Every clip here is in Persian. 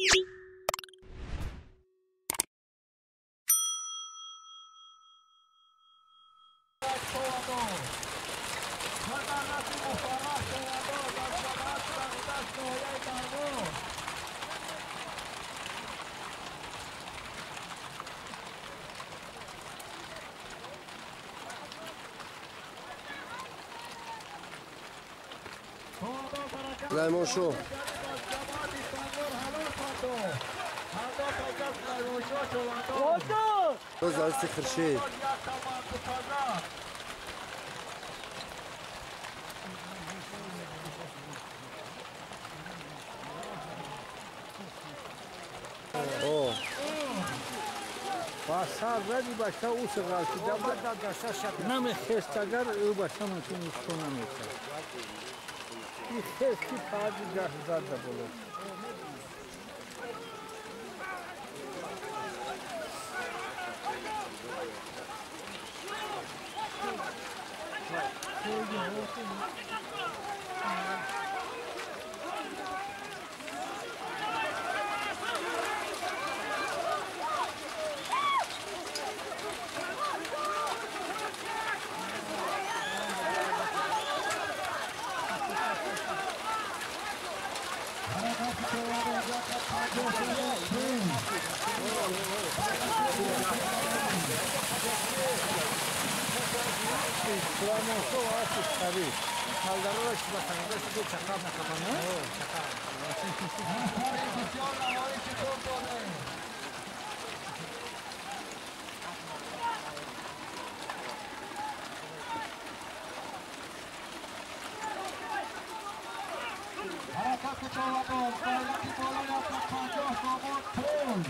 سلیمان شو باز دستی خرشید باشا زدی باشا او سغال که دمت داد داشته شد نمیخست اگر او باشا منشون ایستو نمیشه این خستی پادی جاست داده بولو Kulağımızda o açık tabii. Kaldırırlar ki bakalım da size çakar mı kapanı? Çakar. Hareket kucağıladım. Bayrak ibalı yaptık. Kancah damat pol.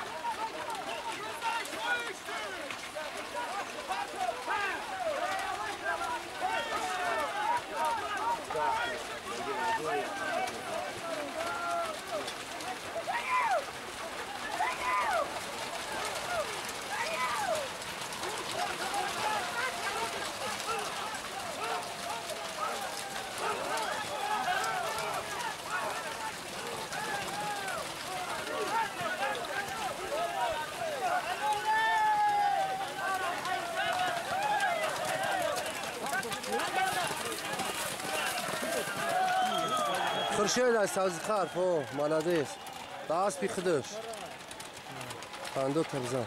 خرشید است از خرف او молодец دست بی خودش خندو ترزن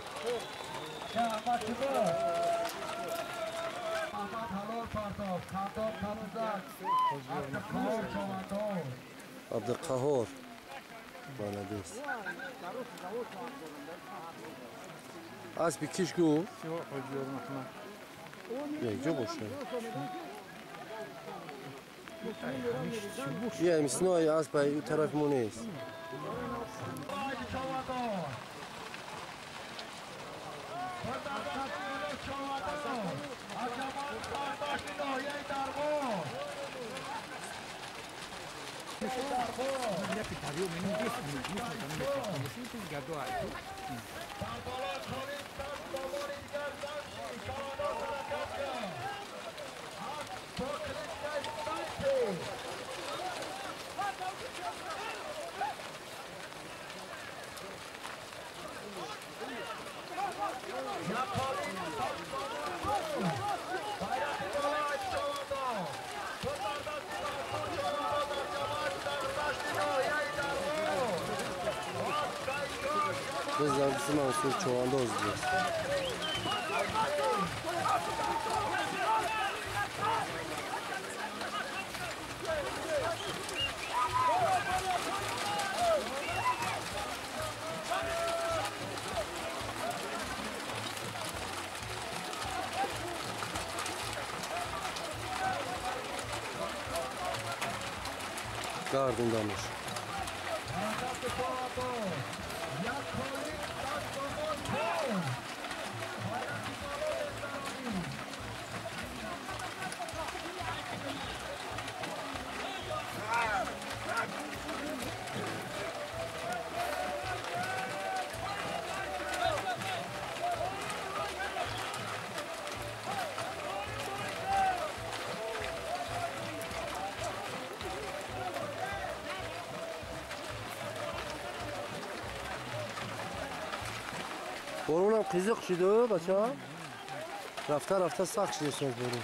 عبدالقهار молодец از بی کش گو یک جا باشه یه میسنای از به این طرف مونیست Biz darbisi Mansur çoğanda özlüyoruz. Gardındanmış. بارون هم قیزق شده بچه ها رفته سخت شده ساز بارون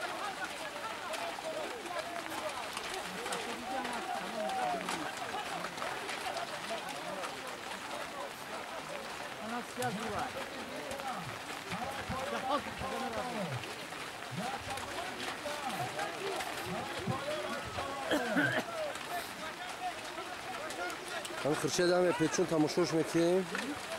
هم خرشد همه پیچون تماشاش میکنیم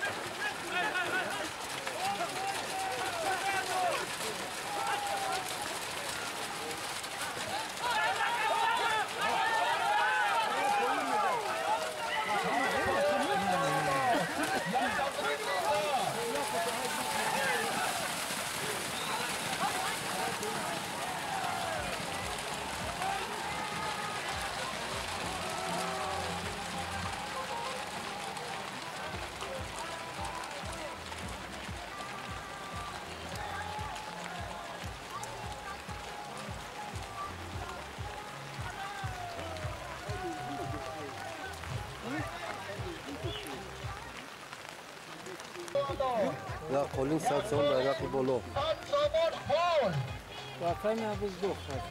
یا قولین صد سوم بیرقی بولو وطن عبوز دو خواست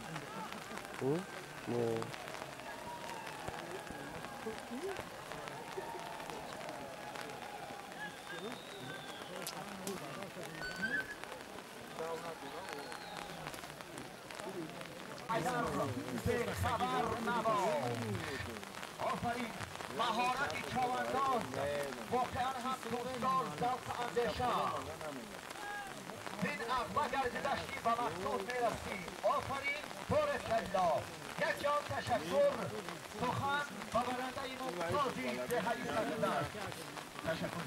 آفرین مهارت چوانداز واقعا هم دوستدار ذوق اندیشان این اقبا گردشتی به مقصود میرسی آفرین بارکالله یک جان تشکر سخن به برنده ممتازی به حدیث زدن تشکر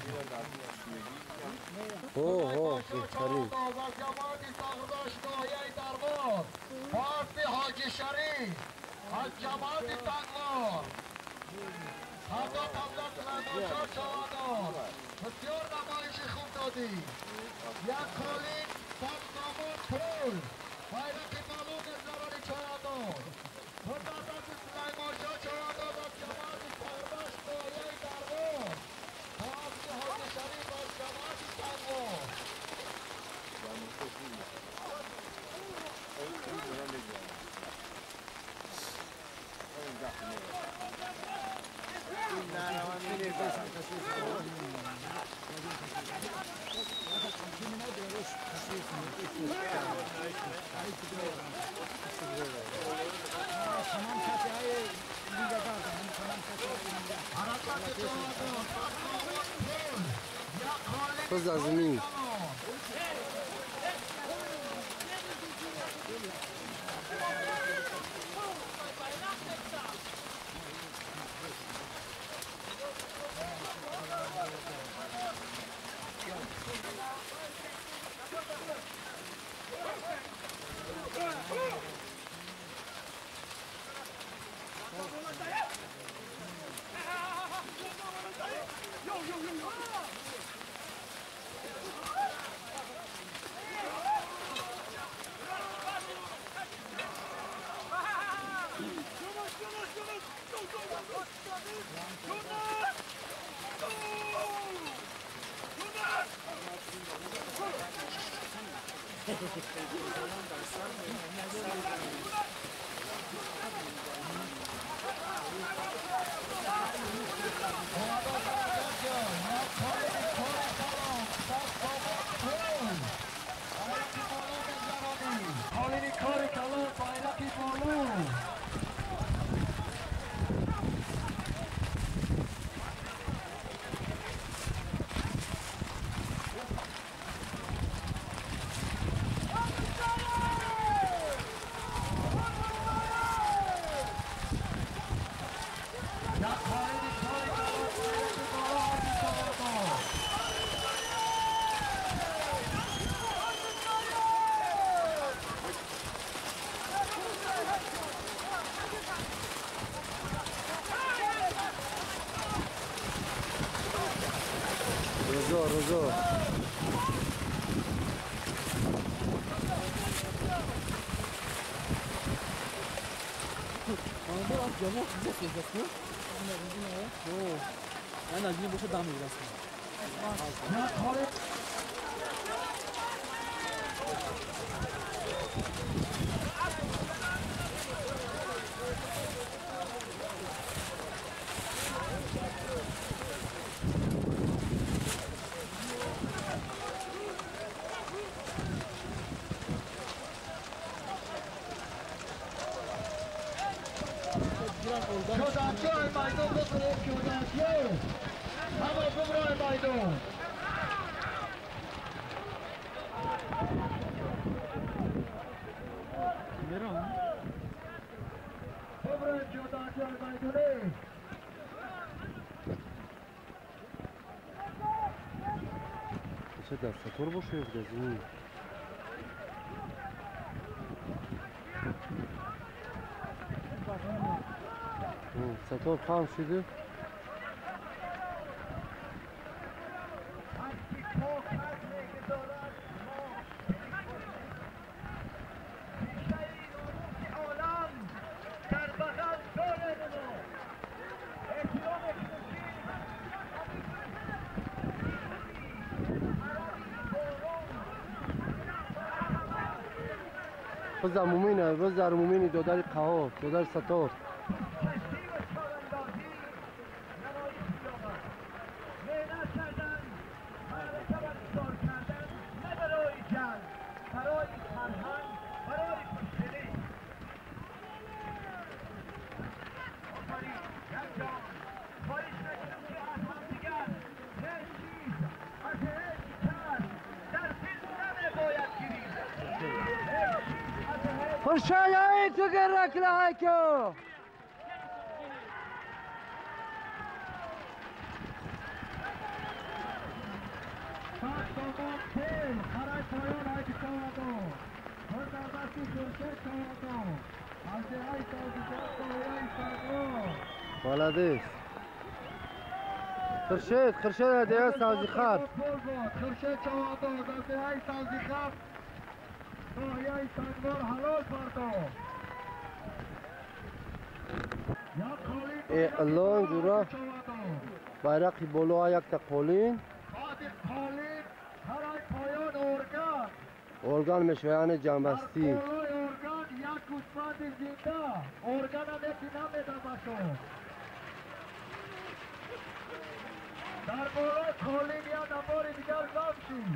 بهترین از جماعت ساغرداش ناحیه دربار پارت حاجی شریف از جماعت تنگوار هر دو دولت لندوشا شوادار بسیار نمایش خوب دادی یک کالین سبزنامون پول بایرق معلوم زراری چوادار مردازت سلیمان شا چوادار از جماعت ساغرداش ناحیه دربار پارت حاجی شریف از جماعت تنگوار خود از زمین Halini kari kalır bayraki bolu. روزو من از این باشه دم میرسم جودانچای مایدون ببره جودانچای همه ببره مایدون ببره جودانچای مایدونه چه دست تو رو باشه بگذی ستار خام شده بز در مومینی دودر قهار دودر ستار خرشای تو گرک لحکو ولدیس خرشید هدیه سازی خر خرشید چوادو دسته های سازی خر ناحیه سنگار حلال پردو الان جورا bayrak bolu ayakta kolin organ meşveyane cambasti در بالا کالین یا نمار دیگر گام شید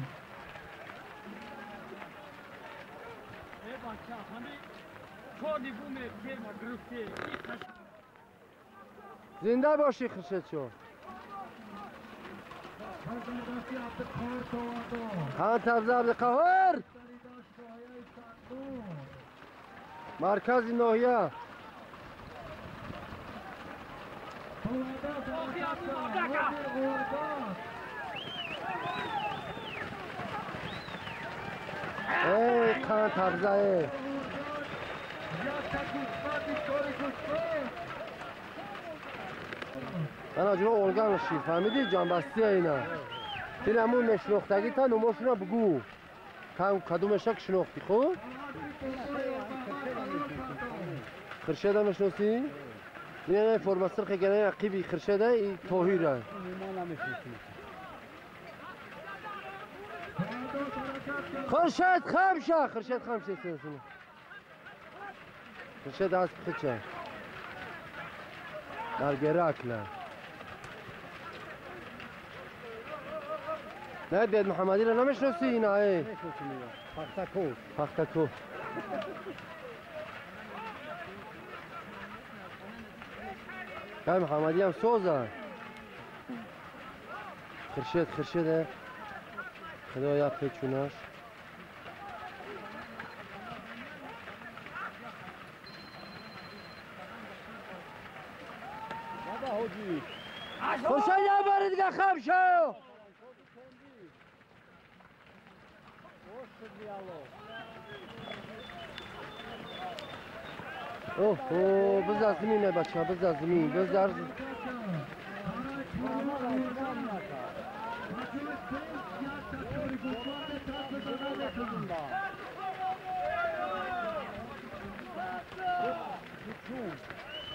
زنده باشی خرشید شو خان تبز عبدالقهار مرکز ناحیه ای خان تبزه من آجبه اولگان شید فهمیدی جانبستی اینا این همون مشنوختگی تا نماشونا بگو کدومشک شنوختی خوب؟ خرشید هم مشنوستی؟ این فرمستر خیلی عقیبی خرشیده این توهیره خرشید خمشه خرشید خمشه سنسونه خرشید هست بخیچه در گراکله نه دید محمدی رو نمیشنوسی اینا ای پختکو که محمدی هم سوزه خرشیده خدا یا پیچوناش خرشید هم باره دیگه خم شو اوه بذار زمینه بچه ها بذار زمین بذار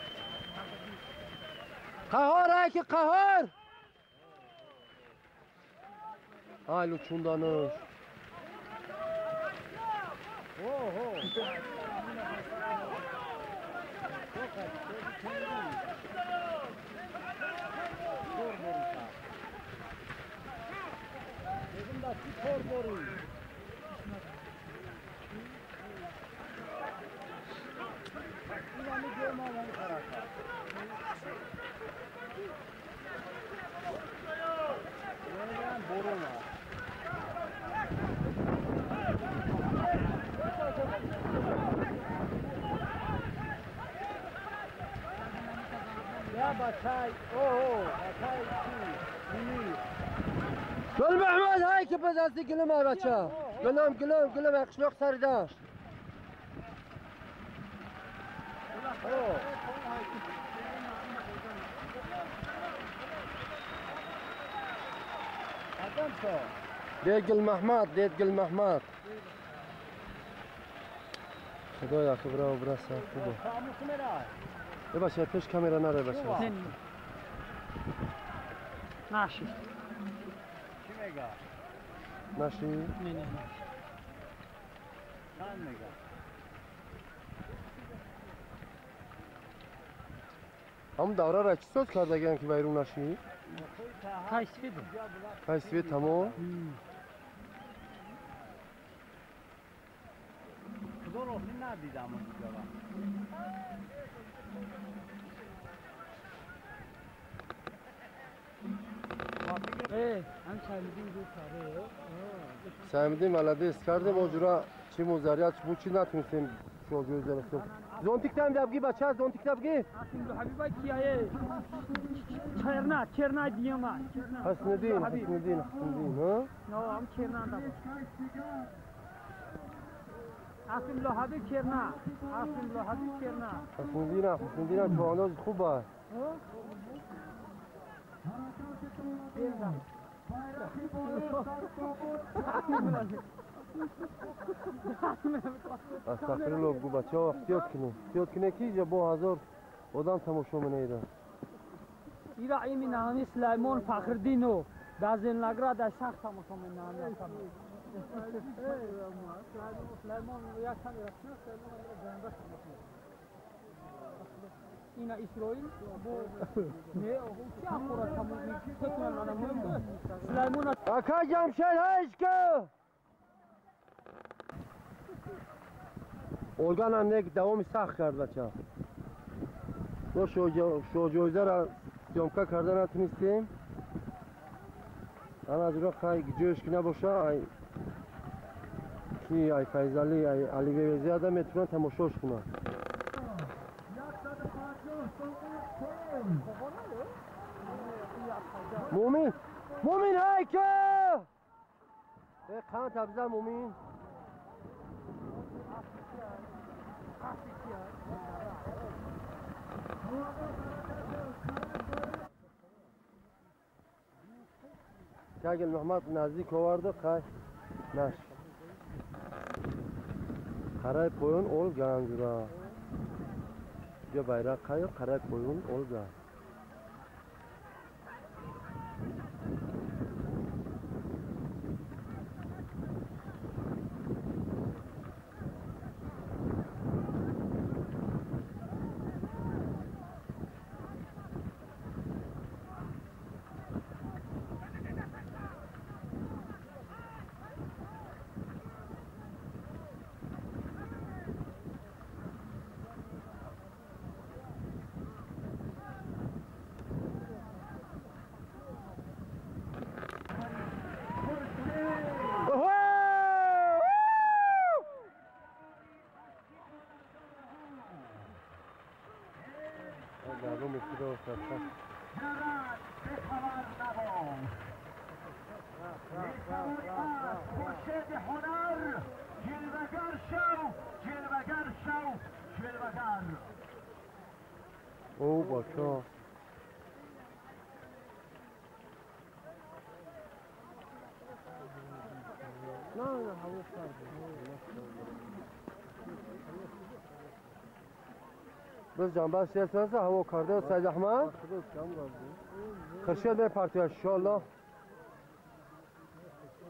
قهار های که قهار Aylu çundanış. Ya Batay, Batay ki, Gül Mehmet hay ki pazartesi gülüm aybaça. Gülüm yakışmak sarıdaş. adam so. Deyt Gül Mehmet. خدایا که برای برای سخت خوبه بباشه پیش کامera نره باشه ناشی چی میگه؟ ناشی؟ نه چند میگه؟ هم دوره را چی ساز کرده گن که بیرون ناشی؟ کایسوی تمام؟ خدا رو ندیدم اونجا هم شایدیم دو کاره سهمیدیم ولده است کردیم اجرا چی موزریت بود چی نتونستیم شو جوزه رسیم زونتیک تیم دبگی بچه زونتیک دبگی آسیم دو حبیبای کیایه چرنا دیما حسندین ها؟ نه هم چرنا دارم آسیم لوحابی چرنا حسندین چوانداز خوبه استغفرالله بگو بچه ها احتیاط کنه که اینجا با هزار آدم تماشا منیده ایرا ایمی نامی سلیمان فخردینو دازن نگرا در سخت تماشا منیده سلیمان یک کمی رسنه سلیمان اینا اسرائیل نه چی آخورا تمومی تکنن آنها مهم سلیمان اکا جمشید هشکو اولگان هم یک دوامی سخت کرد بچه ما شوجوزه را جمکه کرده نتونستیم اما از را خیلی جوش که نباشه ای فیضالی ای علی بیوزی آدم میتونن تماشاش کنن مومین های که خان تبزه مومین که اگه محمد نزدیک آورده خیلی نش قرای پایون اول گنجورا یا bayrak kayo قرای پایون اول مرشد هنر جلوگر شو او باشا نه بس جنبه سیاست هوا کرده سید احمد خرشید به پارتی انشالله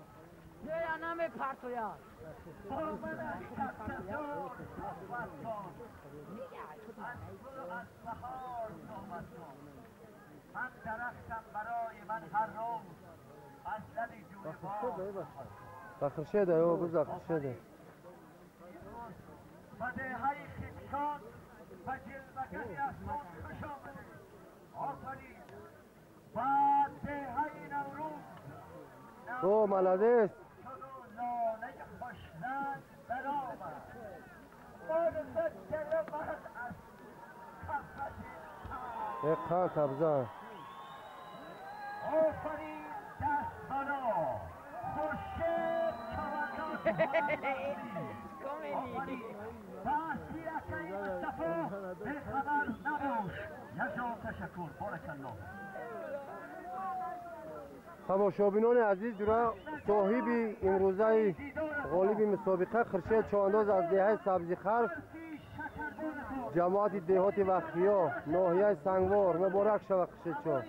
من درختم برای من هر روز از لب جوی باغ بخرشده او بز بخرشده و دههای خیشان و جلوگری از ما خوش آمده آفرین و دههای نوروز او ملادس شد و لاله خوشلند برآمد مرد دل من از کفش یک خان کبزان آفرین دست بنا خوشت چوکات آفرین تأثیرک این مصطفی به خبر نباش یکجا تشکر بارک الله تماشابینان عزیز درا صاحب امروزه غالب مسابقه خرشید چوانداز از دهه سبزی خلف جماعت دهات وخیا ناحیه سنگوار مبارک شود خرشید چوان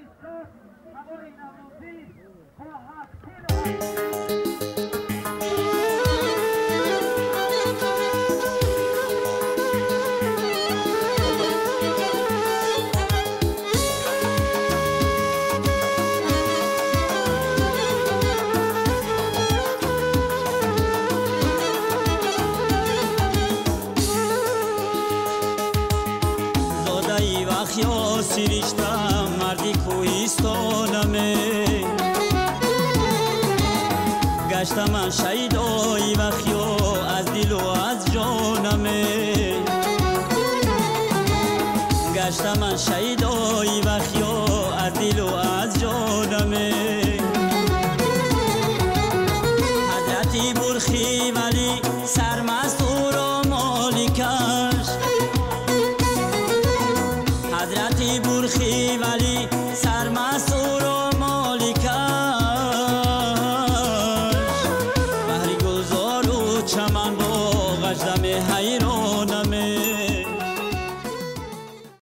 وخیا سیریشتم مردی کوهستانمه گشتم من شیدای وخیا از دل و از جانمه گشتم من شیدای وخیا از دل و از جانمه حضرتی برخی ولی سرمست او را مالکش حضرتی برخی ولی سرمست